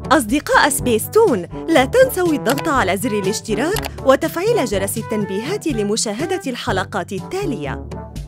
أصدقاء سبيستون، لا تنسوا الضغط على زر الاشتراك وتفعيل جرس التنبيهات لمشاهدة الحلقات التالية.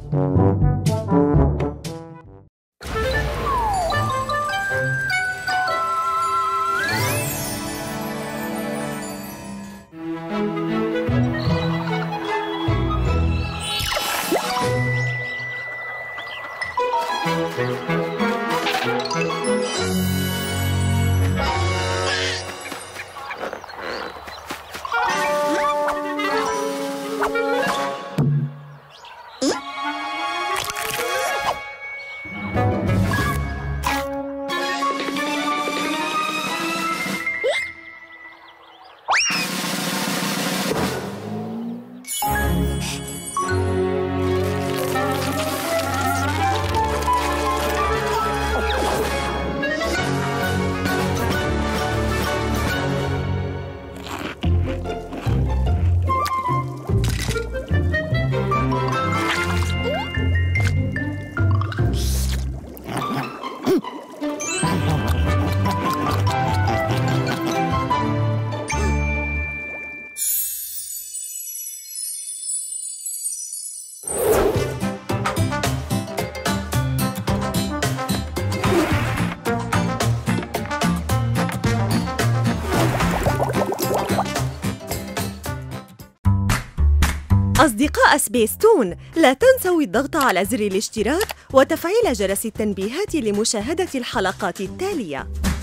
أصدقاء سبيستون، لا تنسوا الضغط على زر الاشتراك وتفعيل جرس التنبيهات لمشاهدة الحلقات التالية.